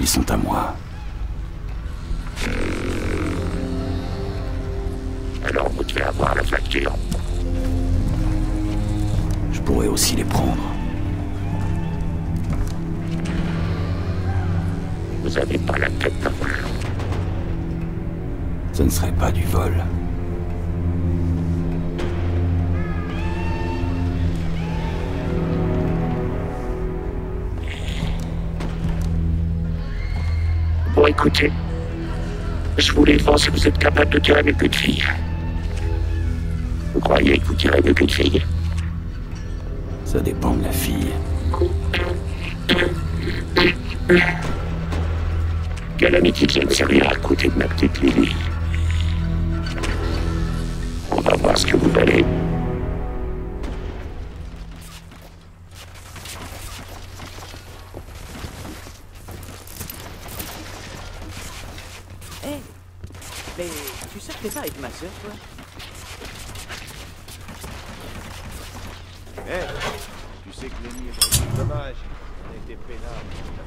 Ils sont à moi. Alors vous devez avoir la facture. Je pourrais aussi les prendre. Vous avez pas la tête d'un vol. Ce ne serait pas du vol. Bon, écoutez, je voulais voir si vous êtes capable de tirer avec une fille. Vous croyez que vous tirez avec une fille? Ça dépend de la fille. Quel ami qui vient de servir à côté de ma petite Lily? On va voir ce que vous valez. Hey, mais tu sortais pas avec ma sœur, toi? Hey, tu sais que l'ennemi est vraiment dommage. On était peinards.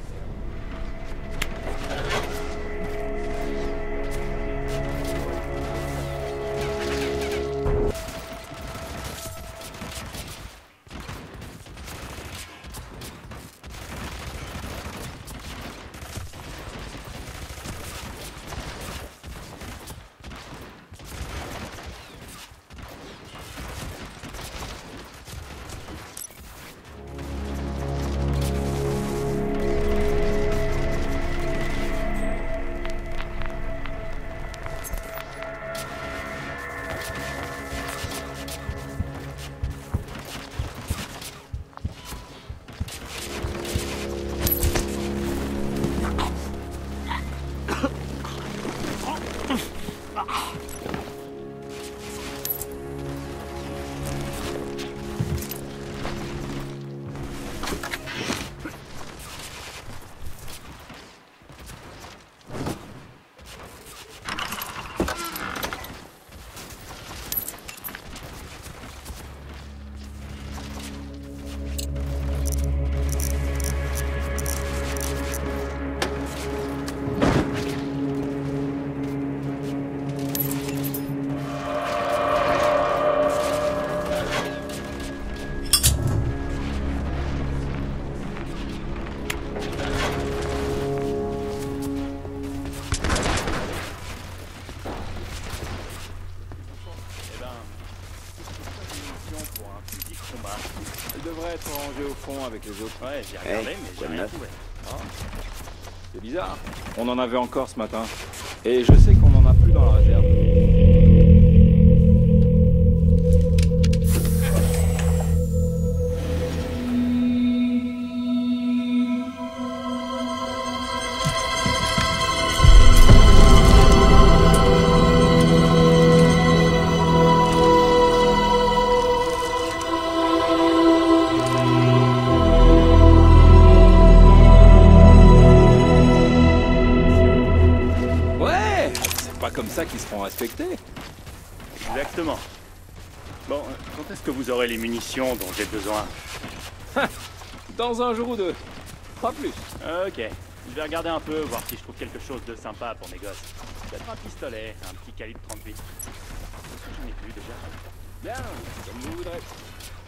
Être rangé au fond avec les autres. Ouais, j'ai regardé, mais j'ai rien trouvé. Ah. C'est bizarre. On en avait encore ce matin. Et je sais qu'on en a plus dans la réserve. Comme ça qu'ils seront respectés. Exactement. Bon, quand est-ce que vous aurez les munitions dont j'ai besoin? Dans un jour ou deux. Pas plus. Ok. Je vais regarder un peu, voir si je trouve quelque chose de sympa pour mes gosses. Peut-être un pistolet, un petit calibre 38. Est-ce que j'en ai plus déjà? Bien, comme vous voudrez.